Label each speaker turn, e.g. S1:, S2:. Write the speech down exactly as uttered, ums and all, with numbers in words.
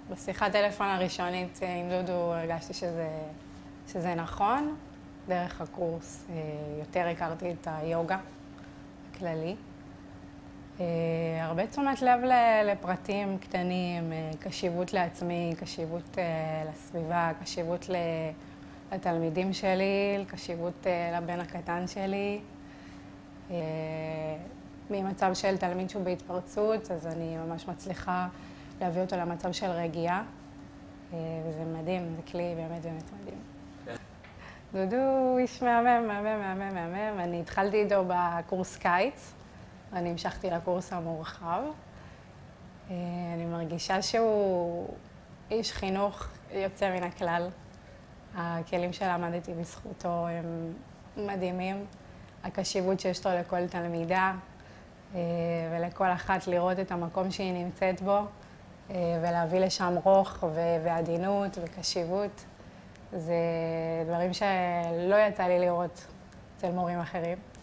S1: בשיחת טלפון הראשונית עם דודו הרגשתי שזה, שזה נכון. דרך הקורס יותר הכרתי את היוגה הכללי. הרבה תשומת לב לפרטים קטנים, קשיבות לעצמי, קשיבות לסביבה, קשיבות לתלמידים שלי, קשיבות לבן הקטן שלי. ממצב של תלמיד שהוא בהתפרצות, אז אני ממש מצליחה להביא אותו למצב של רגיעה, וזה מדהים, זה כלי באמת באמת מדהים. דודו הוא איש מהמם, מהמם, מהמם, מהמם. אני התחלתי איתו בקורס קיץ, ואני המשכתי לקורס המורחב. אני מרגישה שהוא איש חינוך יוצא מן הכלל. הכלים שלמדתי בזכותו הם מדהימים. הקשיבות שיש לו לכל תלמידה, ולכל אחת לראות את המקום שהיא נמצאת בו, ולהביא לשם רוך ועדינות וקשיבות. זה דברים שלא יצא לי לראות אצל מורים אחרים.